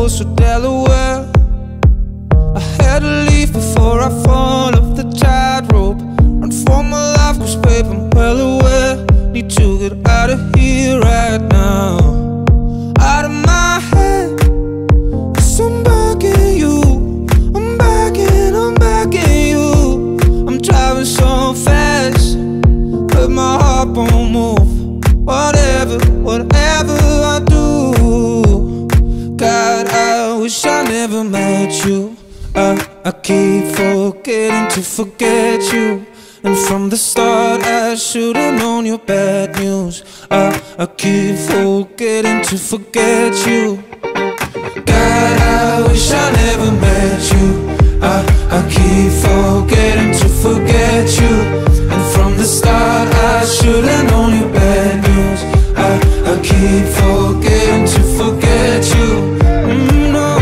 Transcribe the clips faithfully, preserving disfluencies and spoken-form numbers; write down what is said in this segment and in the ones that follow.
coast of Delaware. I had to leave before I fall off the tightrope. Run for my life, cause babe, I'm well aware. Need to get out of here right now. Out of my head, cause I'm begging you. I'm begging, I'm begging you. I'm driving so fast, but my heart won't move. Whatever, whatever I do, God, I wish I never met you. I, I keep forgetting to forget you. And from the start I should've known your bad news. I, I keep forgetting to forget you. God, I wish I never met you. I, I keep forgetting to forget you. And from the start I should've known your bad news. I, I keep forgetting to forget you. Mm, no.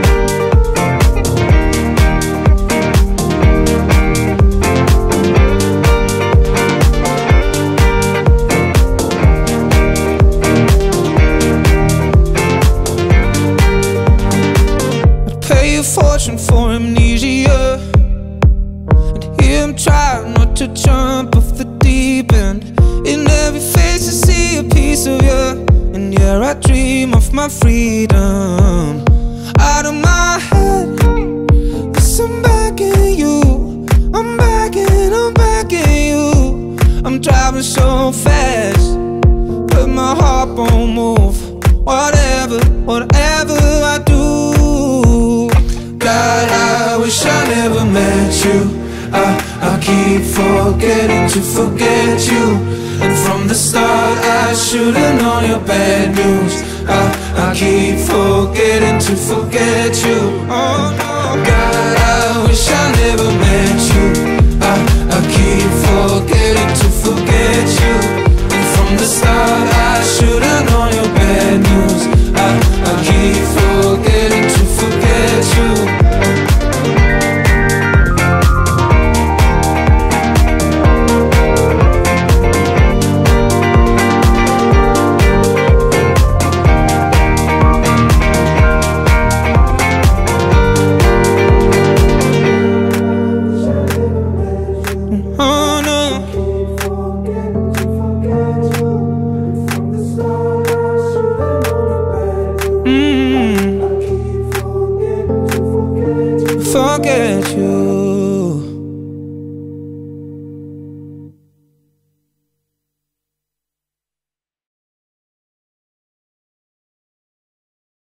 I'd pay a fortune for amnesia, and here I'm trying not to jump off the deep end. In every face I see a piece of you, and yeah, I dream of my freedom. Out of my head, cause I'm begging you. I'm begging, I'm begging you. I'm driving so fast, but my heart won't move. Whatever, whatever I do, God, I wish I never met you. I, I keep forgetting to forget you. And from the start I should've known your bad news. I, I keep forgetting to forget you. Oh no, God, I